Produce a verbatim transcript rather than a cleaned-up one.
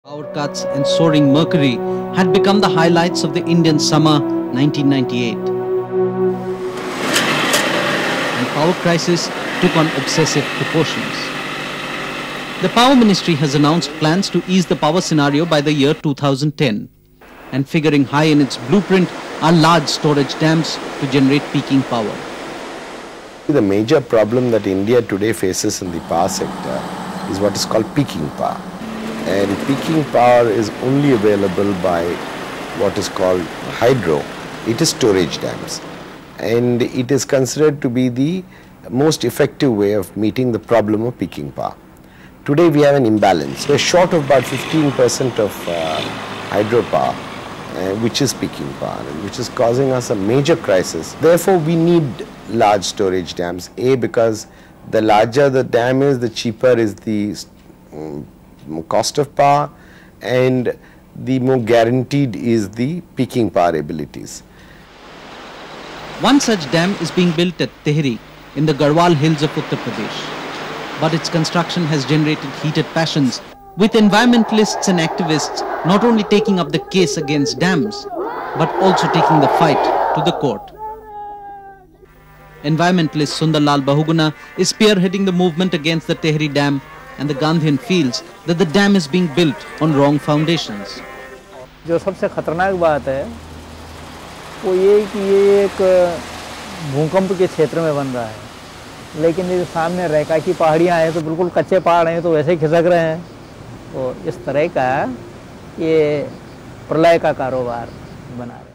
Power cuts and soaring mercury had become the highlights of the Indian summer nineteen ninety-eight. And power crisis took on obsessive proportions. The Power Ministry has announced plans to ease the power scenario by the year two thousand ten. And figuring high in its blueprint are large storage dams to generate peaking power. The major problem that India today faces in the power sector is what is called peaking power. And peaking power is only available by what is called hydro. It is storage dams. And it is considered to be the most effective way of meeting the problem of peaking power. Today we have an imbalance. We are short of about fifteen percent of uh, hydropower, uh, which is peaking power, which is causing us a major crisis. Therefore, we need large storage dams. A, because the larger the dam is, the cheaper is the um, cost of power, and the more guaranteed is the peaking power abilities. One such dam is being built at Tehri in the Garhwal hills of Uttar Pradesh. But its construction has generated heated passions, with environmentalists and activists not only taking up the case against dams, but also taking the fight to the court. Environmentalist Sunderlal Bahuguna is spearheading the movement against the Tehri Dam, and the Gandhian feels that the dam is being built on wrong foundations. जो सबसे खतरनाक बात है वो ये कि ये एक भूकंप के क्षेत्र में बन रहा है, लेकिन ये सामने रेखा की पहाड़ियाँ हैं तो बिल्कुल कच्चे पहाड़ हैं तो वैसे ही खिसक रहे हैं। तो इस तरह का ये प्रलय का कारोबार बना रहे हैं।